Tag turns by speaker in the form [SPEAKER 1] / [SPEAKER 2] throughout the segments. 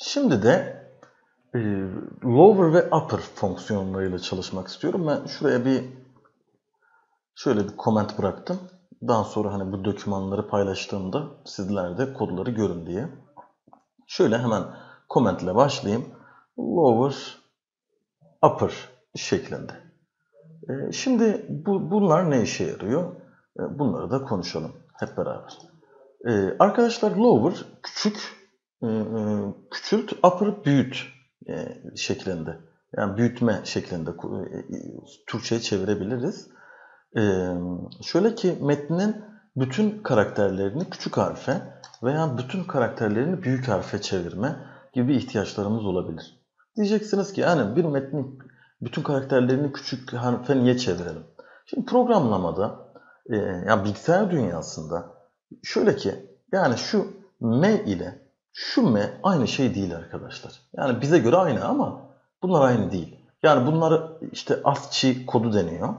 [SPEAKER 1] Şimdi de e, lower ve upper fonksiyonlarıyla çalışmak istiyorum. Ben şuraya şöyle bir comment bıraktım. Daha sonra hani bu dokümanları paylaştığımda sizler de kodları görün diye. Şöyle hemen comment ile başlayayım. Lower, upper şeklinde. Şimdi bunlar ne işe yarıyor? Bunları da konuşalım hep beraber. Arkadaşlar lower küçük, küçült, upper büyüt şeklinde. Yani büyütme şeklinde Türkçe'ye çevirebiliriz. Şöyle ki metnin bütün karakterlerini küçük harfe veya bütün karakterlerini büyük harfe çevirme gibi ihtiyaçlarımız olabilir. Diyeceksiniz ki yani bir metnin bütün karakterlerini küçük harfe niye çevirelim? Şimdi programlamada yani bilgisayar dünyasında şöyle ki yani şu M ile şu M aynı şey değil arkadaşlar. Yani bize göre aynı ama bunlar aynı değil. Yani bunları işte ASCII kodu deniyor.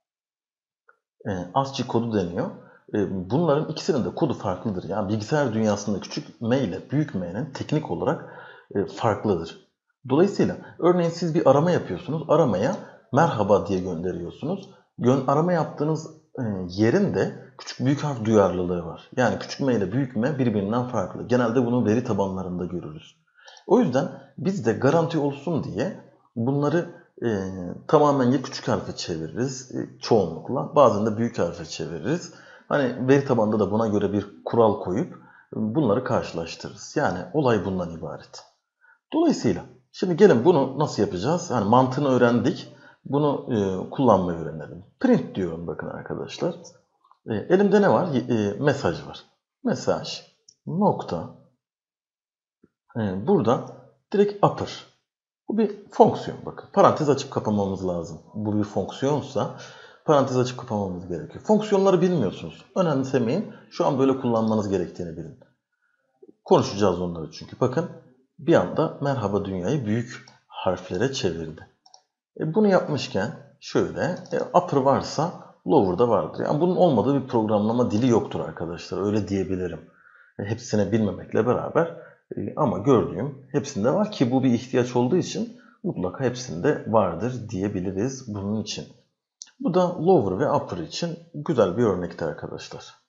[SPEAKER 1] ASCII kodu deniyor. Bunların ikisinin de kodu farklıdır. Yani bilgisayar dünyasında küçük m ile büyük m'nin teknik olarak farklıdır. Dolayısıyla örneğin siz bir arama yapıyorsunuz. Aramaya merhaba diye gönderiyorsunuz. Arama yaptığınız yerin de küçük büyük harf duyarlılığı var. Yani küçük m ile büyük m birbirinden farklı. Genelde bunu veri tabanlarında görürüz. O yüzden biz de garanti olsun diye bunları tamamen ya küçük harfe çeviririz çoğunlukla. Bazen de büyük harfe çeviririz. Hani veri tabanında da buna göre bir kural koyup bunları karşılaştırırız. Yani olay bundan ibaret. Dolayısıyla şimdi gelin bunu nasıl yapacağız? Yani mantığını öğrendik. Bunu kullanmayı öğrenelim. Print diyorum bakın arkadaşlar. Elimde ne var? Mesaj var. Mesaj nokta. Burada direkt upper. Bu bir fonksiyon bakın. Parantez açıp kapamamız lazım. Bu bir fonksiyonsa parantez açıp kapamamız gerekiyor. Fonksiyonları bilmiyorsunuz. Önemsemeyin. Şu an böyle kullanmanız gerektiğini bilin. Konuşacağız onları çünkü. Bakın bir anda merhaba dünyayı büyük harflere çevirdi. Bunu yapmışken şöyle upper varsa lower da vardır. Yani bunun olmadığı bir programlama dili yoktur arkadaşlar. Öyle diyebilirim. Hepsine bilmemekle beraber ama gördüğüm hepsinde var ki bu bir ihtiyaç olduğu için mutlaka hepsinde vardır diyebiliriz bunun için. Bu da lower ve upper için güzel bir örnekti arkadaşlar.